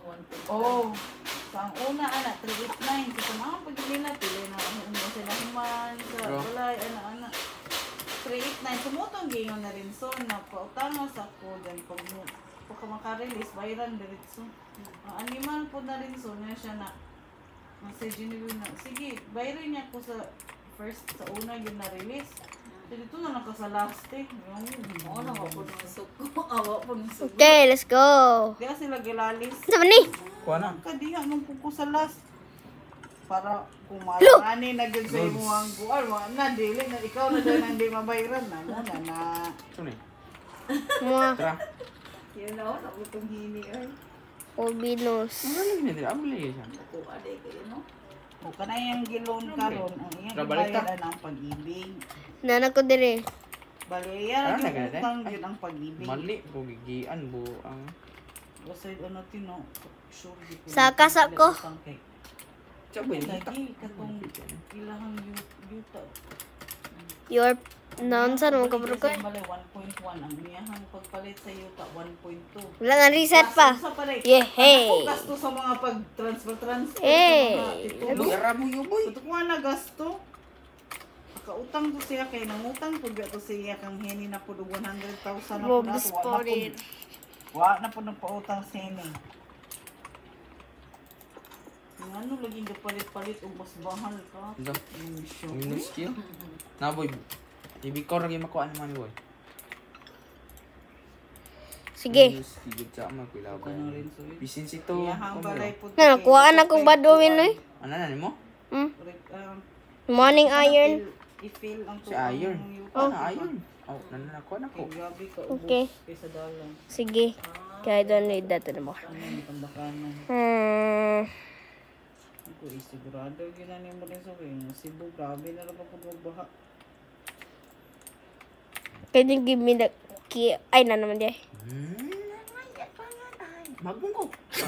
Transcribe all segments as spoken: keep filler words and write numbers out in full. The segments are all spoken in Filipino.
Oh, so ang una anak three eight nine kasi mga pagdili na pili na ano sila human sa walay ana ana three eight nine sumutong gingon na rin so na pautang sa ko dan pag mo pag maka-release bayaran diretso. Ang animal po na rin so na siya na message ni na sige bayaran niya ko sa first sa una yun na release. So dito na lang ka sa last eh. Yung mo na ako ng suko. Awa po ng suko. Okay, let's go. Kaya sila gilalis. Saan ni? Kuha na. Kadiha man po ko sa last. Para kumalani na gyud sa imo ang buwan, wa na dili na ikaw na dili nang di mabayaran na mo na na. Suni. Mga Tara. Yun na na utong hini ay. Orbinos. Ano lang ni dira abli siya. Ko ade kayo no. O kana yang gilon karon ang iyang Trabalita. bayaran ang pag-ibig. Nana ko dire. Balayan Ah, yung nagana, utang eh. yun ang pag-ibig. Mali ko gigian bu ang Basta ano tino, sure di ko. Sa kasa ko. Sabi ni Lagi katong ilahang yuta. Your noun sa mo kabro ko. Bale one point one ang iyahang pagpalit sa yuta one point two. Wala nga reset pa. Sa pare. Yeah, hey. Ako gasto sa mga pag-transfer transfer. Hey. Lugar mo yo boy. Ito ko na gasto. Kautang ko siya kay nangutang pud to siya kang hini na pud one hundred thousand na pud Rob ato wa na spotted. pud. Wa na pud nagpautang sa hini. Yung ano laging gapalit-palit o mas bahal ka. Ito. Yung show. Minus kill. Na boy. Ibig ko lagi makuha naman boy. Sige. Minus kill sa ama ko ilaw. Ano rin so yun. Bisin sito. Iyahang balay pud. Na nakuhaan akong badawin oy. Ano na nimo? Hmm. um, Morning iron. I-feel ang Si iron. Oh. Ano iron? Oh, nananakuha na ko. Gabi ka ubos Okay. kaysa dalang. Sige. Kaya I don't need that anymore. Ano yung tambakanan? Hmm. Ako eh, sigurado ginani mo rin sa ring. Cebu, grabe na lang ako magbaha. Can you give me the key? Ay, na naman di. Hmm. Magbong ko.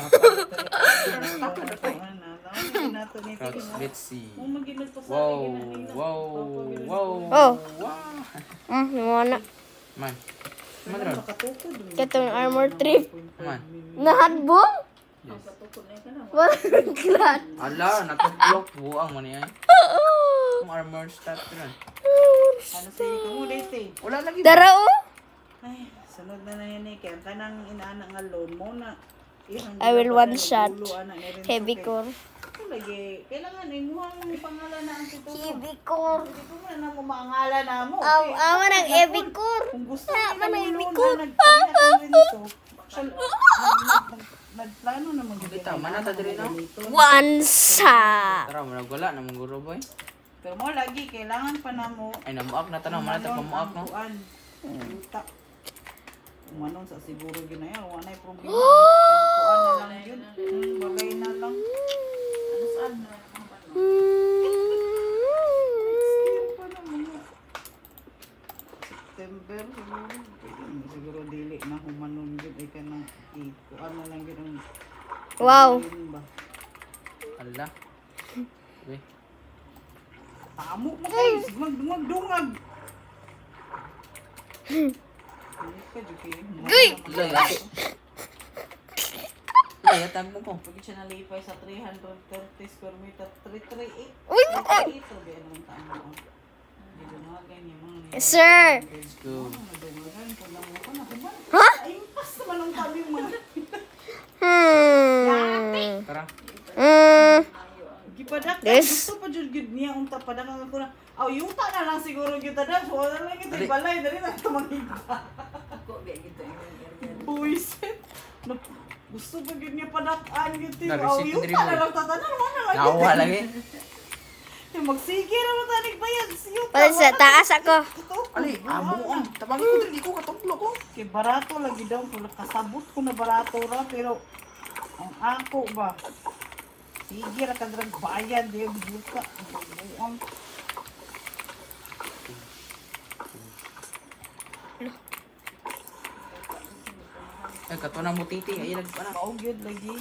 Let's see. Wow, wow, wow. Oh. Wow. Hmm, naman na. Man. Man ron. Katong armor trip. Man. Nahadbong? Yes. Wala klat. Ala, natag-block buang man yan. Ang armor stat ron. Ano sa iyo mo dito? Wala lagi. Dara o? Ay, sunod na na yun eh. Kaya kanang inaana nga loan mo na. I will one shot. Heavy core. Lagi, kailangan imuha mo pangalan na ang titulo. Heavy core. Hindi ko man ang umangalan na mo. Aw, awa ng heavy core. Kung gusto Ah, nila ano, mo heavy loan core? na nagpapinatan rin ito. Actually, nag- nag- nagplano naman gid Dito, manata diri no? One shot. Tara, manag wala na mong guro boy. Pero mo lagi, kailangan pa na mo. Ay, namuak na tanong. Manatag mamuak no? Yuta. Umanon sa siguro ginaya, wala na problema. Kuan na lang yun. Hmm, bagay na lang. Ano saan na? Pa naman na. September, siguro. Pwede, siguro dili na humanon yun. Ay ka na, kuan na lang yun ang... Wow. yun ba? Ala. Uy. Tamo mo kayo, magdungag-dungag. Uy! Lay, ate. Lay, atag mo ko. Pag siya nalipay sa three hundred thirty square meter, three thirty-eight. Uy! Ito, di anong tamo. Di dumagan yung mga... Sir! Let's go. Nadumagan ko lang mo ko na. Ha? Ay, pas naman ang tabi mo. Hmm. Tara. Hmm. Gipadak. Yes. Gusto pa dyan gud niya. Ang tapadak ang ako na. Aw, yuta na lang siguro kita na. So, wala lang kita Dali. balay. Dali na ito mangiga. Buisit. Na- Gusto pa gud niya padakaan yun. Aw, Na-receipt yuta din na mo. lang tatanan. Wala lang. Nawa lagi. Magsige na mo tanig bayad. Yuta. Pala sa taas ako. Ali, amo ang. Tabangi ko din. Ikaw katuplo ko. Kay barato lagi daw. Kung kasabot ko na barato ra. Pero ang ako ba? Sige ra kadrag bayad. Di yuta. Ang Ay, katuna mo titi. Ay, lagi pa na. Kaugyod lagi.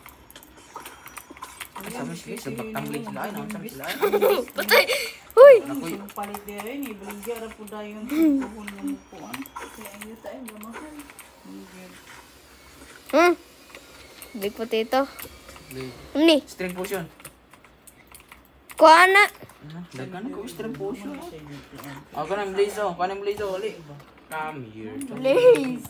Ay, sa mga sige. Sabak tambling sila. Ay, naman sila. Ay, Patay. Uy! Naku, Yung palit din rin, ibaligya ra po dahil yung tuhon ng puan. Kaya ayun tayo, mahal. Hmm. Big potato. Big. Ano ni? String potion. Kuha na. Dagan ko string potion. Ako na blaze oh. Paano blaze oh? Ali. Come here. Please.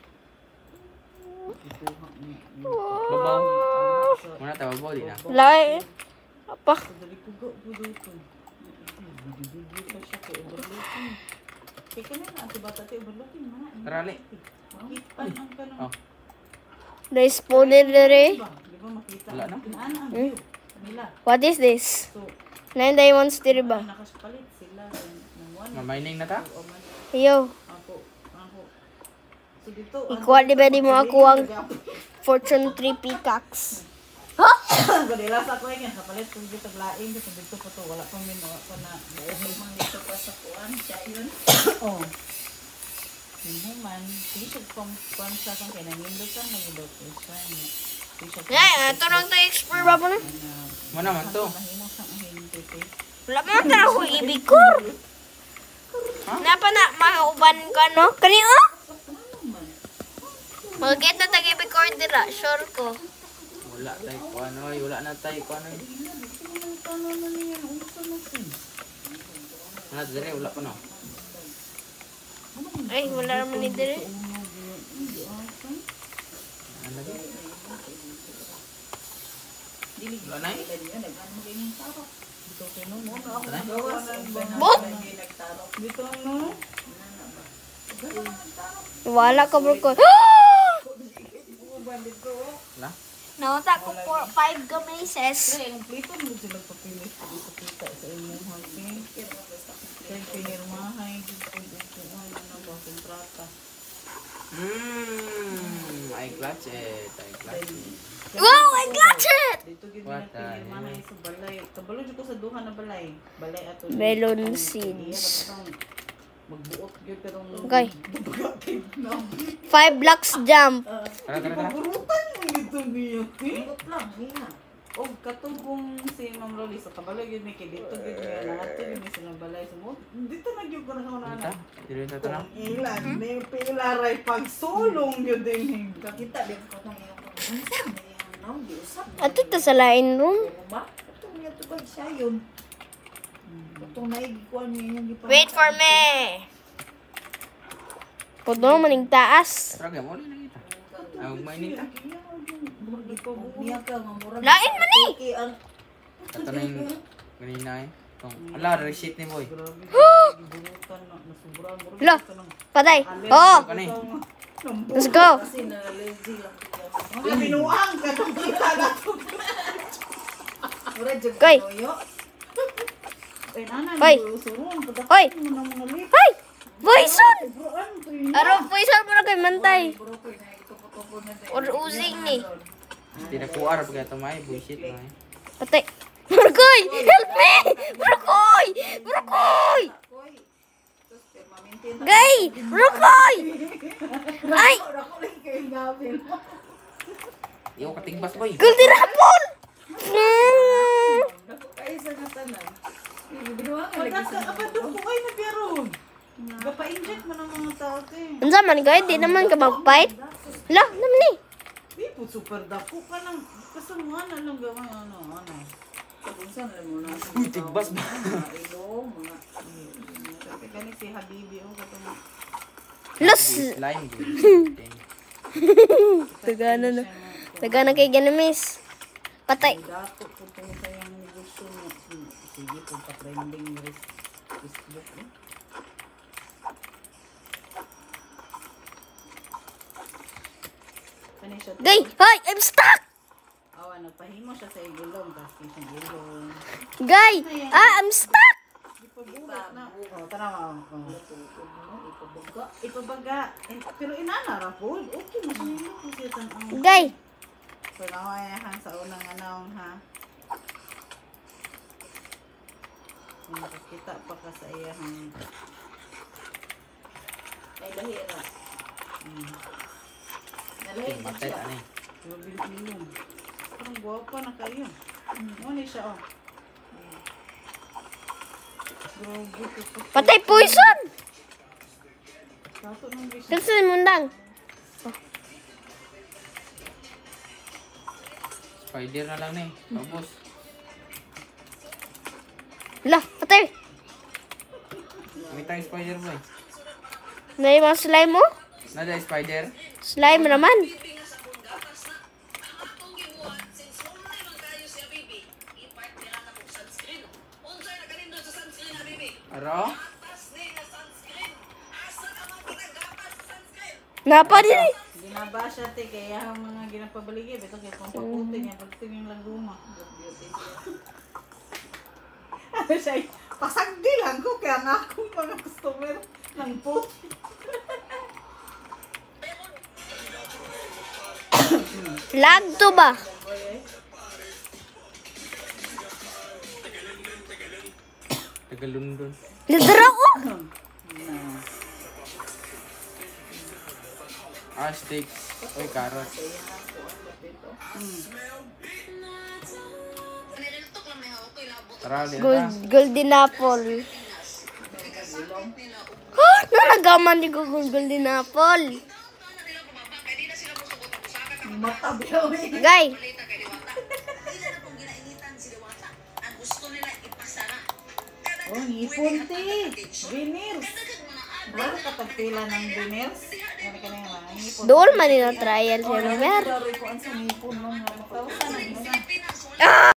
Babaw. Muna tayo babaw din na. Lai. Apa? Dali ko go go dito. Bibigyo pa siya kay overlooking. Kaya ka na na, si bata tayo overlooking. Tara, Ali. Makita ang kanong. Oh. Na-spawner dere. Di ba makita? Wala na. Pinaan ang view. Kanila. What is this? So, Nine diamonds dere ba? nakaspalit sila. Ng one. Ma-mining na ta? O man. Yo. Ako. Ako. So dito. Ikuha di ba di mo ako ang Fortune three pickaxe? Gadila sa ko yan. Kapalit kung dito taglaing. Dito dito po to. Wala pang minuwa pa na. Dahil mang dito pa sa kuwan. Siya yun. Oh. Yung man. T-shirt kong kuwan sa kong kaya nanindot ka. Nanindot ko. T-shirt. Ngay, ito nang to explore ba po na? Mo naman to. Mahimok sa mahimok ito. Wala mo na ako ibig ko. Napa na mga uban ka no? Kani oh? Mag-get na tag-ibig ko dira. Sure ko. Wala tayo ko ano ay. Wala na tayo ko ano ay. Wala dire. Wala pa no. Ay, wala naman ni dire. Ano lagi? Wala na eh. Bot! Dito no? Wala ka bro ko. Wala? Nauta ko for five gamases. Kaya kompleto mo sila papilit dito kita sa inyong hangin. Kaya pinirmahay dito dito ano ba kontrata. Hmm. I clutch it. I clutch it. Wow, I clutch it! Dito gid What na the pinirmahay sa balay. Kabalo jud ko sa duha na balay. Balay ato. Melon seeds. Magbuot gyud karong. Okay. Five blocks jump. Tara, tara, tara. Burutan mo dito niyo. Buot lang hina. Og katugong si Ma'am Loli sa kabalo gyud mi kay dito gyud nga nato gyud mi sa balay sa mo. Dito na gyud ko na sa Dito? Dito ito ito lang. ilan ni pilaray pagsulong gyud din. Kakita din ko tong iyong unsa may ano di usap. Ato to sa lain room. Ba? Ito niya to ba siya yun? Ito na igikuan niya yung gipa. Wait for me. Puno maning taas. Tara, mo rin na kita. Ay, mag-mining ta. Niya ka mamura. Lain man eh. Ito na yung ganina eh. Itong, ala, receipt ni boy. Burutan na nasubra mo. Lo, patay. Oo. Ano eh? Let's go. Kasi na-allergy lang. Mga binuang ka nung kita na ito. Mura dyan Koy. kayo. Ay, nanan. Koy. Surong. Koy. Mo na mga lip. Hoy! Poison! Buruan. Aro, poison mo na kay Mantay. Burukoy na itupo-tupo na din. Or using ni. Hindi na kuwar pag ito may bullshit na eh. Patay. Brukoy! Help me! Brukoy! Brukoy! Koy. Tapos, permanente na. Gay! Brukoy! Ay! Ako rin kayo gawin. Iyo katigbas boy. Guldi rapon! Mm. Ako kayo sa katanan. Binuang ka lagi sa kapadong ko kayo na biyaron. Gapa-inject mo ng mga tao ko eh. Unsa man gay? Di naman ka mag-fight? La, naman ni. Di po super dako ka lang. Kasama na lang gawin ano, ano. Kabunsan na mo na. Uy, tigbas ba? Mga ilo, mga... Kasi kani si Habibi, oh, katong... Los! Slime boy. Tagana na. Tagana kay Ganamis. Patay. Dako po ito sa yung negosyo mo. Sige po, pa-trending res- Facebook. Eh. Kani siya. Gay! Hoy! I'm stuck! Awa, nagpahimo siya sa igulong. Tapos siyang igulong. Gay! Ah, I'm stuck! Ipabugat na. Oh, tara ma. Oh. Ipabaga. Ipabaga. Eh, pero inana ra po. Okay, masinilo po siya tan ang... Gay! So, nawayahan sa unang anong, ha? Kung nakakita pa ka sa iyang... Ay, lahira. Hmm. Nalahit na Matay siya. ta ni. Mabilis-bilong. Parang guwapa na kayo. Ano siya, oh. Grabe, ito. Patay poison! Kaso nung bisyo. Kasi mundang. Spider na lang ni. Tapos. Lah, patay. May tayong spider boy. May mga slime mo? Nada spider. Slime naman. Aro? Napa din eh. Ginaba siya te, kaya ang mga ginapabaligi, beto kaya kung paputi niya, pagtingin lang luma. Ano siya, pasagdi lang ko, kaya nga akong mga customer ng puti. Lag to ba? Tagalundon. Lidra ko. Ah, steaks. Oy, carrot. Tara, di na. Gold, golden apple. Oh, nalagaman ni ko golden apple. Mata biyawi. Guy. Oh, ngipon te. Veneers. Wala ka pagpila ng veneers. Ano ka na yung mga ngipon. Doon man yung trial siya, Oh, Robert. naglalaro ko ang sa ngipon mo nga. Tawag ka na isa. Ah!